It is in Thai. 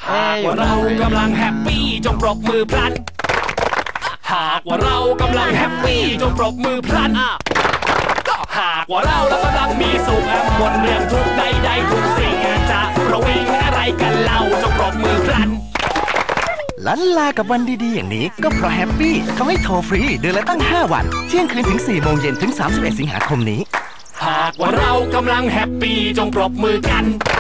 หากว่าเรากำลังแฮปปี้จงปรบมือพลันหากว่าเรากำลังแฮปปี้จงปรบมือพลันหากว่าเรากำลังมีสุขหมดเรื่องทุกใดๆทุกสิ่งจะประวิงอะไรกันเล่าจงปรบมือพลันลันลากับวันดีๆอย่างนี้ก็เพราะแฮปปี้เขาให้โทรฟรีเดือนละตั้ง5วันเที่ยงคืนถึง4 โมงเย็นถึง31 สิงหาคมนี้หากว่าเรากำลังแฮปปี้จงปรบมือกัน